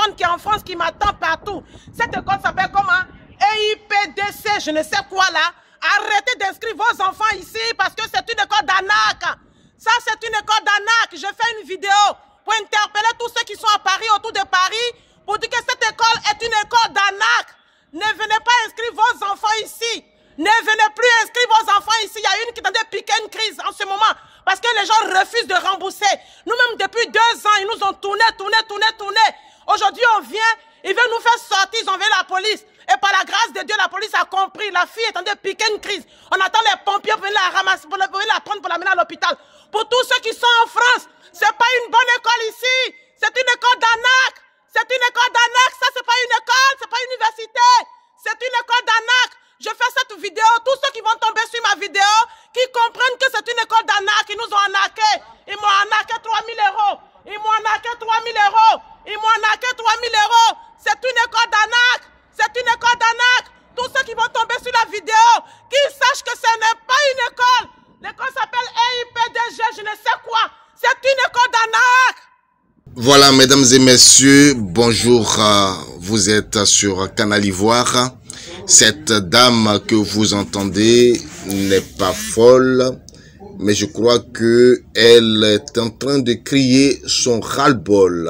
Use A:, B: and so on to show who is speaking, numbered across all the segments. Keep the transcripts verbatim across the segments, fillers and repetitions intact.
A: personne qui est en France qui m'attend partout. Cette école s'appelle comment? E I P D C, je ne sais quoi là. Arrêtez d'inscrire vos enfants ici parce que c'est une école d'arnaque. Ça, c'est une école d'arnaque. Je fais une vidéo pour interpeller tous ceux qui sont à Paris, autour de Paris, pour dire que cette école est une école d'arnaque. Ne venez pas inscrire vos enfants ici. Ne venez plus inscrire vos enfants ici. Il y a une qui est en train de piquer une crise en ce moment parce que les gens refusent de rembourser. Nous-mêmes, depuis deux ans, ils nous ont tourné, tourné, tourné, tourné. Aujourd'hui, on vient, ils veulent nous faire sortir, ils ont envoyé la police. Et par la grâce de Dieu, la police a compris. La fille est en train de piquer une crise. On attend les pompiers pour venir la ramasser, pour venir la prendre, pour la mener à l'hôpital. Pour tous ceux qui sont en France, c'est pas une bonne école ici. C'est une école d'arnaque. C'est une école d'arnaque. Ça, c'est pas une école, c'est pas une université. C'est une école d'arnaque. Je fais cette vidéo. Tous ceux qui vont tomber sur ma vidéo, qui comprennent que c'est une école d'arnaque, ils nous ont arnaqué. Ils m'ont arnaqué trois mille euros. Ils m'ont arnaqué trois mille euros. Ils m'ont arnaqué trois mille euros. C'est une école d'arnaque. C'est une école d'arnaque. Tous ceux qui vont tomber sur la vidéo, qu'ils sachent que ce n'est pas une école. L'école s'appelle E I P D G, je ne sais quoi. C'est une école d'arnaque.
B: Voilà, mesdames et messieurs, bonjour. Vous êtes sur Canal Ivoire. Cette dame que vous entendez n'est pas folle, mais je crois que elle est en train de crier son ras-le-bol.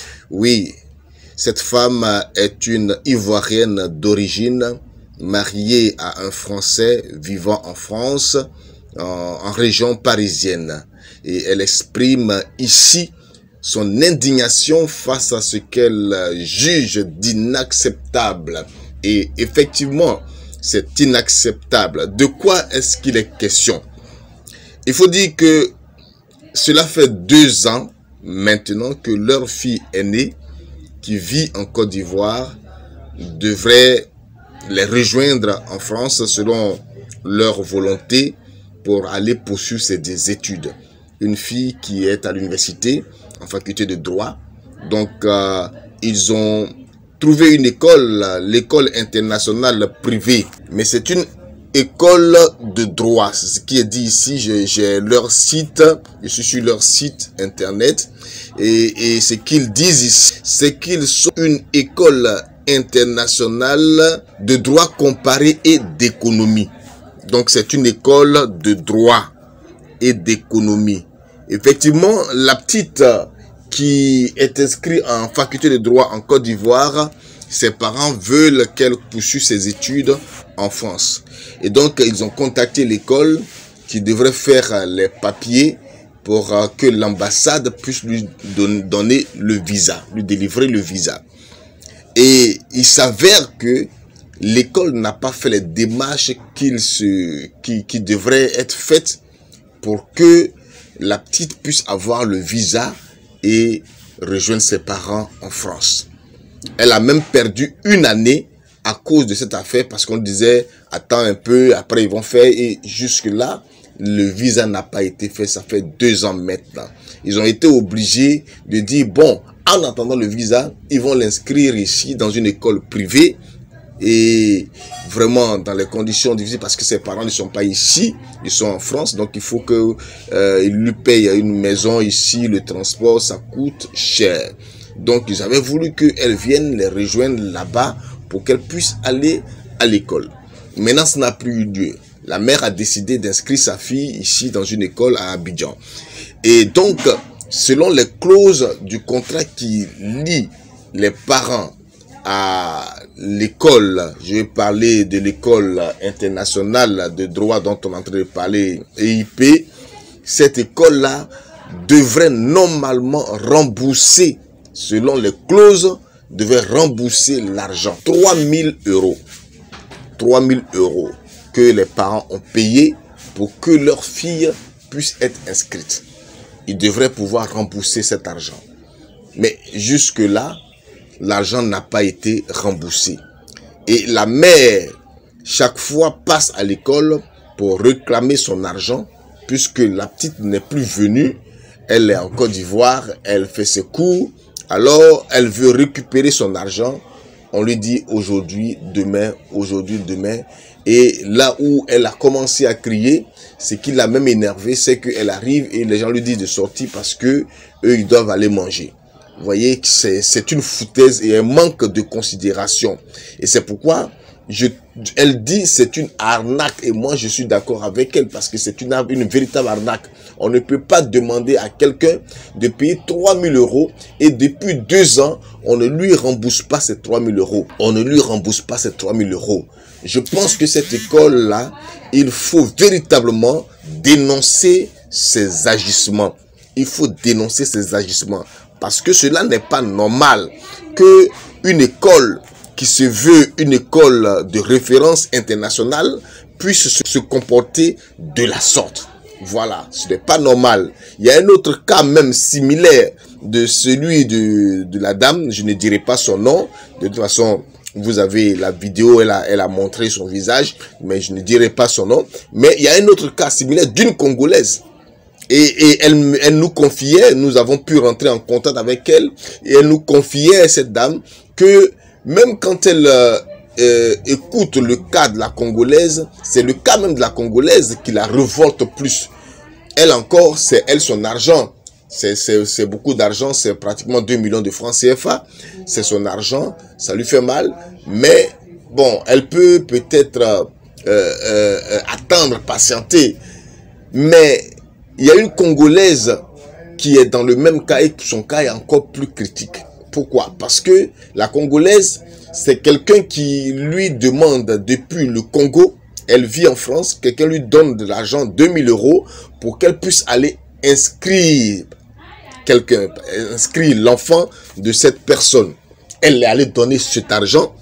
B: Oui. Cette femme est une Ivoirienne d'origine, mariée à un Français vivant en France, en, en région parisienne. Et elle exprime ici son indignation face à ce qu'elle juge d'inacceptable. Et effectivement, c'est inacceptable. De quoi est-ce qu'il est question? Il faut dire que cela fait deux ans maintenant que leur fille aînée, qui vit en Côte d'Ivoire, devrait les rejoindre en France selon leur volonté pour aller poursuivre ses études. Une fille qui est à l'université, en faculté de droit. Donc, euh, ils ont trouvé une école, l'école internationale privée. Mais c'est une école de droit. C'est ce qui est dit ici. J'ai leur site, je suis sur leur site internet. Et, et ce qu'ils disent ici, c'est qu'ils sont une école internationale de droit comparé et d'économie. Donc c'est une école de droit et d'économie. Effectivement, la petite qui est inscrite en faculté de droit en Côte d'Ivoire, ses parents veulent qu'elle poursuive ses études en France. Et donc ils ont contacté l'école qui devrait faire les papiers pour que l'ambassade puisse lui donner le visa, lui délivrer le visa. Et il s'avère que l'école n'a pas fait les démarches qu'il se, qui, qui devraient être faites pour que la petite puisse avoir le visa et rejoindre ses parents en France. Elle a même perdu une année à cause de cette affaire parce qu'on disait attends un peu, après ils vont faire, et jusque là le visa n'a pas été fait. Ça fait deux ans maintenant. Ils ont été obligés de dire bon, en attendant le visa, ils vont l'inscrire ici dans une école privée et vraiment dans les conditions difficiles parce que ses parents ne sont pas ici, ils sont en France, donc il faut que euh, ils lui payent une maison ici, le transport ça coûte cher. Donc ils avaient voulu qu'elle vienne les rejoindre là-bas pour qu'elle puisse aller à l'école. Maintenant, ça n'a plus eu lieu. La mère a décidé d'inscrire sa fille ici dans une école à Abidjan. Et donc, selon les clauses du contrat qui lie les parents à l'école, je vais parler de l'école internationale de droit dont on est en train de parler, E I P, cette école-là devrait normalement rembourser, selon les clauses, devait rembourser l'argent. trois mille euros. trois mille euros que les parents ont payé pour que leur fille puisse être inscrite. Ils devraient pouvoir rembourser cet argent. Mais jusque-là, l'argent n'a pas été remboursé. Et la mère, chaque fois, passe à l'école pour réclamer son argent, puisque la petite n'est plus venue. Elle est en Côte d'Ivoire, elle fait ses cours. Alors, elle veut récupérer son argent. On lui dit aujourd'hui, demain, aujourd'hui, demain. Et là où elle a commencé à crier, ce qui l'a même énervé, c'est qu'elle arrive et les gens lui disent de sortir parce que eux, ils doivent aller manger. Vous voyez, c'est une foutaise et un manque de considération. Et c'est pourquoi je, elle dit c'est une arnaque. Et moi, je suis d'accord avec elle parce que c'est une, une véritable arnaque. On ne peut pas demander à quelqu'un de payer trois mille euros et depuis deux ans, on ne lui rembourse pas ces trois mille euros. On ne lui rembourse pas ces trois mille euros. Je pense que cette école-là, il faut véritablement dénoncer ces agissements. Il faut dénoncer ces agissements. Parce que cela n'est pas normal que une école qui se veut une école de référence internationale puisse se comporter de la sorte. Voilà, ce n'est pas normal. Il y a un autre cas même similaire de celui de, de la dame, je ne dirai pas son nom. De toute façon, vous avez la vidéo, elle a, elle a montré son visage, mais je ne dirai pas son nom. Mais il y a un autre cas similaire d'une Congolaise. Et, et elle, elle nous confiait, nous avons pu rentrer en contact avec elle, et elle nous confiait, cette dame, que même quand elle euh, euh, écoute le cas de la Congolaise, c'est le cas même de la Congolaise qui la révolte plus. Elle encore, c'est elle son argent. C'est beaucoup d'argent, c'est pratiquement deux millions de francs C F A. C'est son argent, ça lui fait mal. Mais bon, elle peut peut-être euh, euh, attendre, patienter. Mais il y a une Congolaise qui est dans le même cas et son cas est encore plus critique. Pourquoi? Parce que la Congolaise, c'est quelqu'un qui lui demande depuis le Congo, elle vit en France, quelqu'un lui donne de l'argent, deux mille euros, pour qu'elle puisse aller inscrire quelqu'un, inscrire l'enfant de cette personne. Elle est allée donner cet argent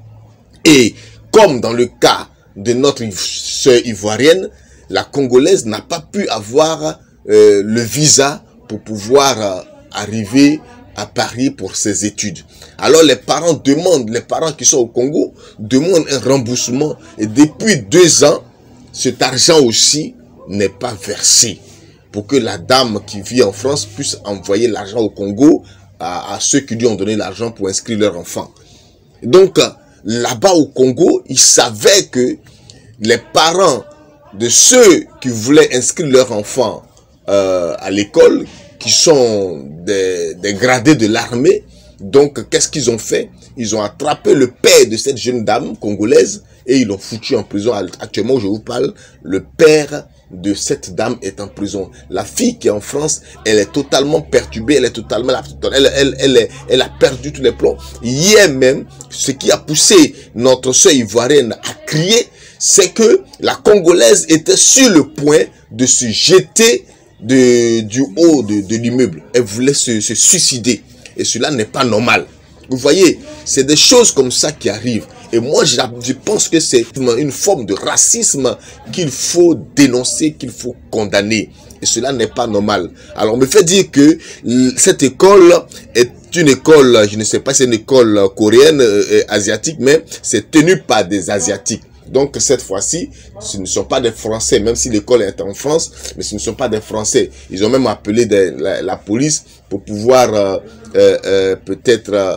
B: et comme dans le cas de notre sœur ivoirienne, la Congolaise n'a pas pu avoir euh, le visa pour pouvoir euh, arriver à Paris pour ses études. Alors les parents demandent, les parents qui sont au Congo demandent un remboursement et depuis deux ans, cet argent aussi n'est pas versé pour que la dame qui vit en France puisse envoyer l'argent au Congo à, à ceux qui lui ont donné l'argent pour inscrire leur enfant. Donc là-bas au Congo, ils savaient que les parents de ceux qui voulaient inscrire leur enfant euh, à l'école, qui sont des, des gradés de l'armée. Donc, qu'est-ce qu'ils ont fait? Ils ont attrapé le père de cette jeune dame congolaise et ils l'ont foutu en prison. Actuellement, je vous parle, le père de cette dame est en prison. La fille qui est en France, elle est totalement perturbée, elle est totalement, elle, elle, elle, est, elle a perdu tous les plombs. Hier même, ce qui a poussé notre sœur ivoirienne à crier, c'est que la Congolaise était sur le point de se jeter de, du haut de, de l'immeuble. Elle voulait se, se suicider. Et cela n'est pas normal. Vous voyez, c'est des choses comme ça qui arrivent. Et moi, je, je pense que c'est une forme de racisme qu'il faut dénoncer, qu'il faut condamner. Et cela n'est pas normal. Alors, on me fait dire que cette école est une école, je ne sais pas si c'est une école coréenne, euh, asiatique, mais c'est tenu par des Asiatiques. Donc, cette fois-ci, ce ne sont pas des Français, même si l'école est en France, mais ce ne sont pas des Français. Ils ont même appelé des, la, la police pour pouvoir euh, euh, euh, peut-être euh,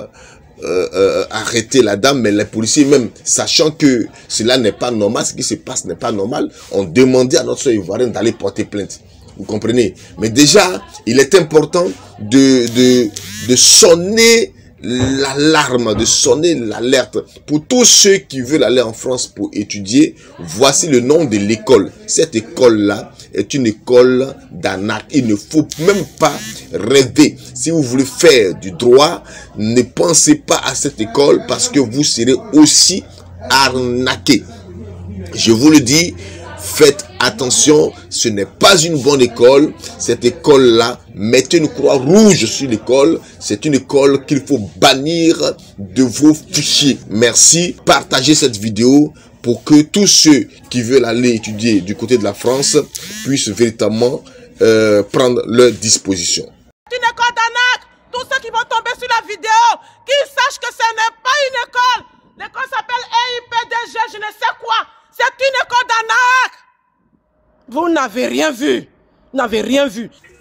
B: euh, arrêter la dame. Mais les policiers, même sachant que cela n'est pas normal, ce qui se passe n'est pas normal, ont demandé à notre sœur ivoirienne d'aller porter plainte. Vous comprenez? Mais déjà, il est important de, de, de sonner l'alarme, de sonner l'alerte pour tous ceux qui veulent aller en France pour étudier. Voici le nom de l'école. Cette école-là est une école d'arnaque. Il ne faut même pas rêver. Si vous voulez faire du droit, ne pensez pas à cette école parce que vous serez aussi arnaqué. Je vous le dis, faites attention, ce n'est pas une bonne école. Cette école-là, mettez une croix rouge sur l'école. C'est une école qu'il faut bannir de vos fichiers. Merci. Partagez cette vidéo pour que tous ceux qui veulent aller étudier du côté de la France puissent véritablement euh, prendre leurs dispositions.
A: C'est une école d'arnaque. Tous ceux qui vont tomber sur la vidéo, qu'ils sachent que ce n'est pas une école. L'école s'appelle E I P D G, je ne sais quoi. C'est une école d'arnaque. Vous n'avez rien vu. Vous n'avez rien vu.